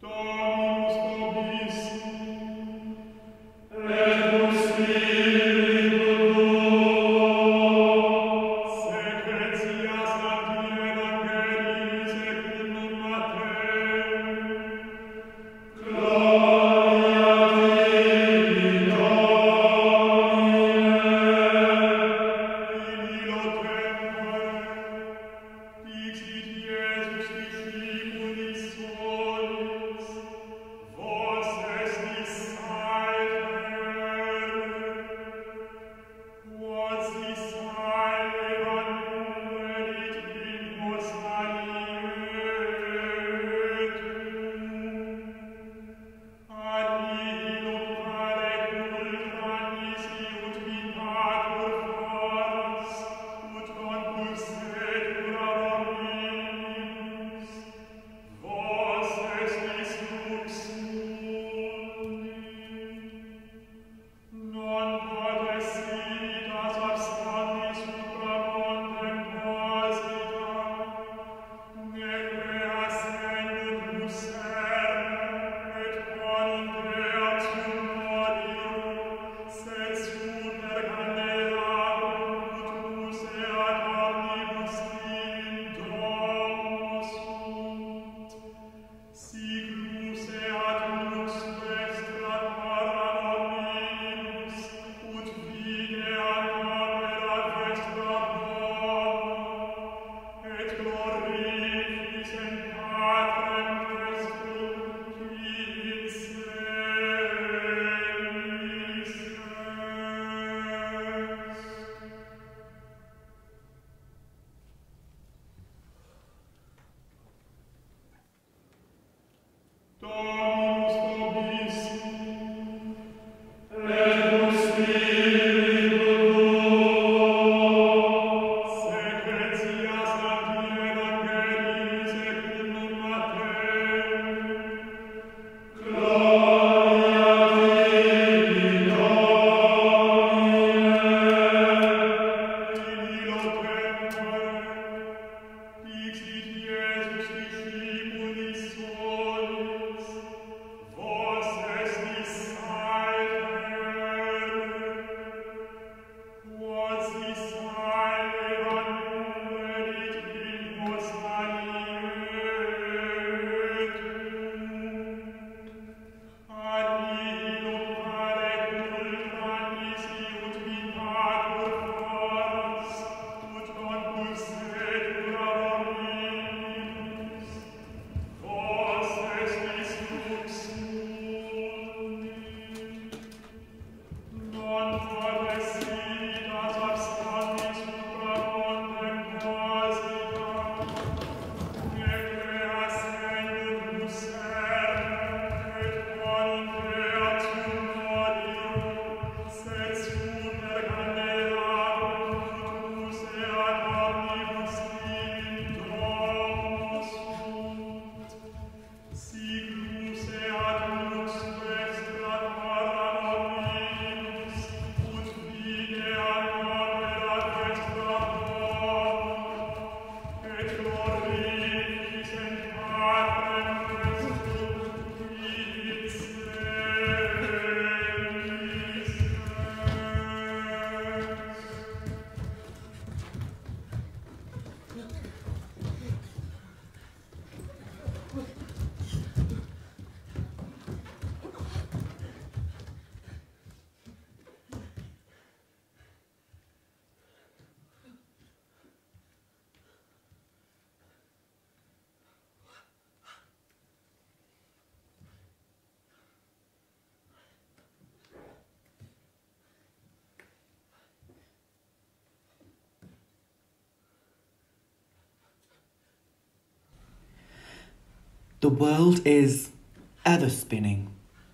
The world is ever spinning,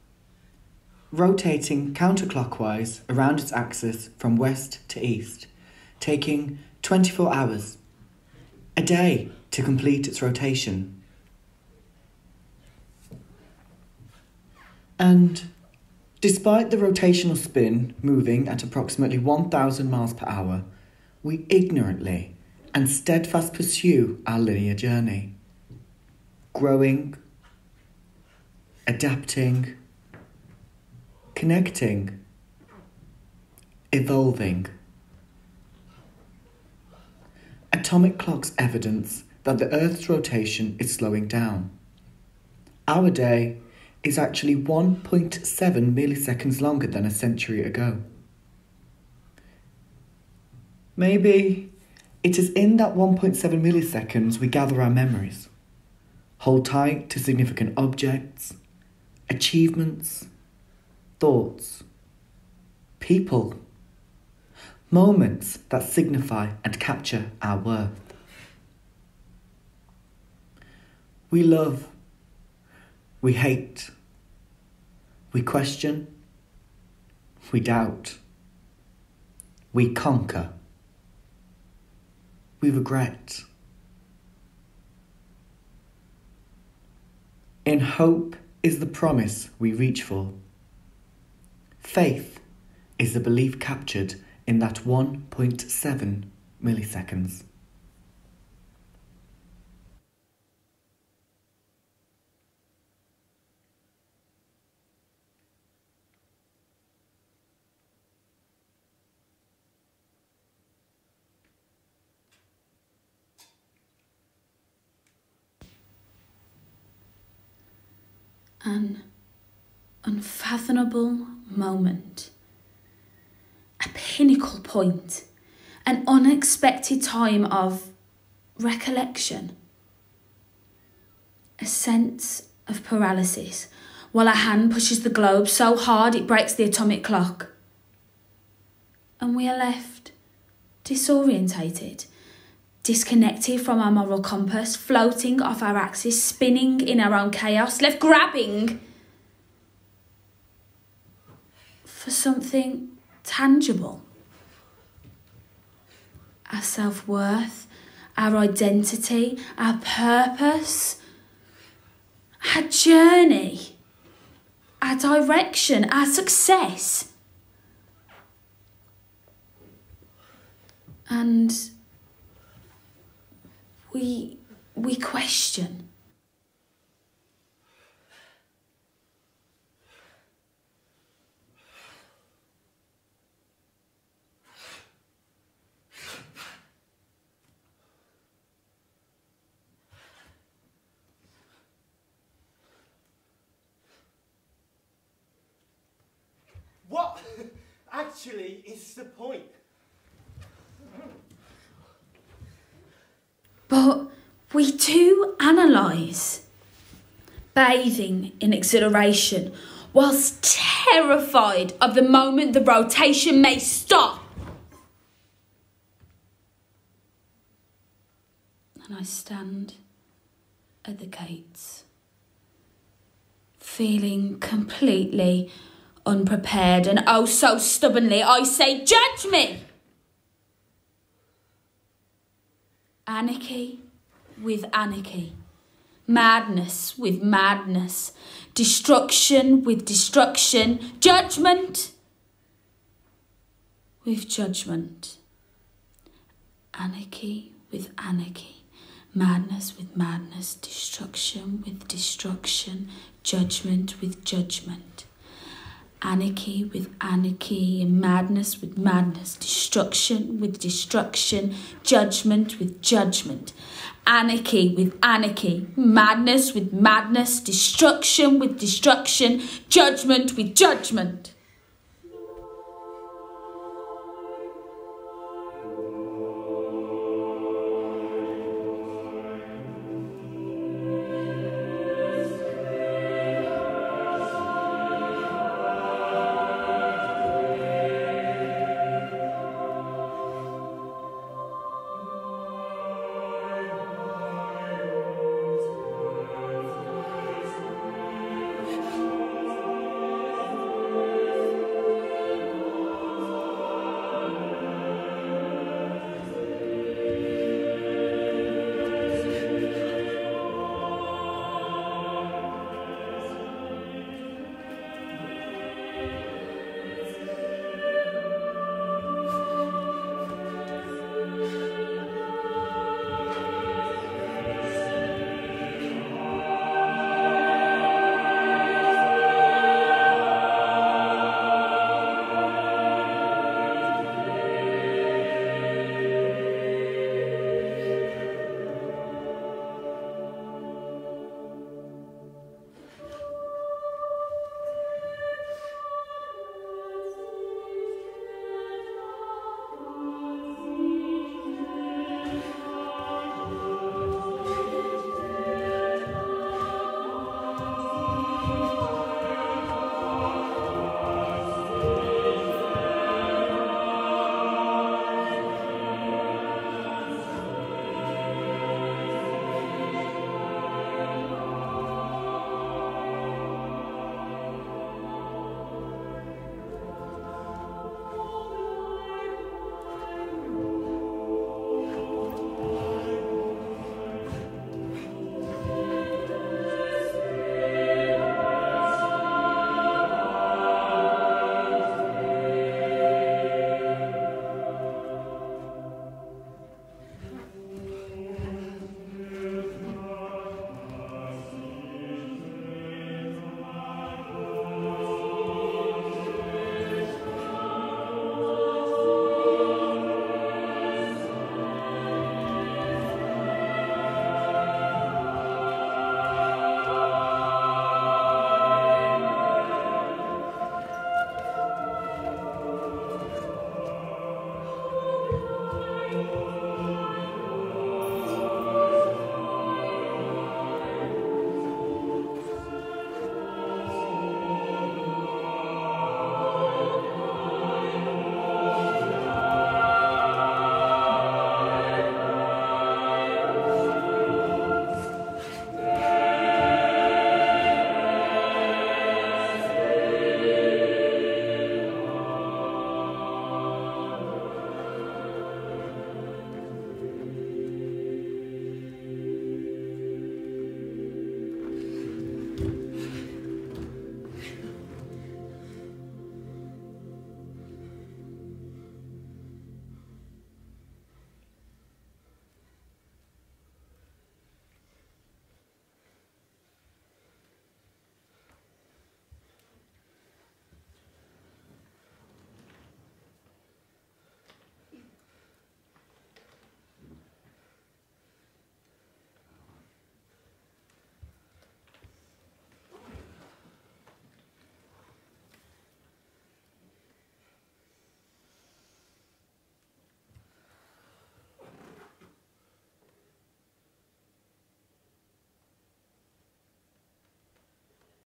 rotating counterclockwise around its axis from west to east, taking 24 hours, a day to complete its rotation. And despite the rotational spin moving at approximately 1,000 miles per hour, we ignorantly and steadfast pursue our linear journey, growing, adapting, connecting, evolving. Atomic clock's evidence that the Earth's rotation is slowing down. Our day is actually 1.7 milliseconds longer than a century ago. Maybe it is in that 1.7 milliseconds we gather our memories, hold tight to significant objects, achievements, thoughts, people, moments that signify and capture our worth. We love, we hate, we question, we doubt, we conquer, we regret. In hope is the promise we reach for. Faith is the belief captured in that 1.7 milliseconds. An unfathomable moment, a pinnacle point, an unexpected time of recollection, a sense of paralysis while a hand pushes the globe so hard it breaks the atomic clock, and we are left disorientated, disconnected from our moral compass, floating off our axis, spinning in our own chaos, left grabbing for something tangible. Our self-worth, our identity, our purpose, our journey, our direction, our success. And we question. What actually is the point? But we do analyse, bathing in exhilaration, whilst terrified of the moment the rotation may stop. And I stand at the gates, feeling completely unprepared, and oh so stubbornly I say, "Judge me!" Anarchy with anarchy, madness with madness, destruction with destruction, judgement with judgement, anarchy with anarchy, madness with madness, destruction with destruction, judgment with judgment. Anarchy with anarchy, and madness with madness, destruction with destruction, judgment with judgment. Anarchy with anarchy, madness with madness, destruction with destruction, judgment with judgment.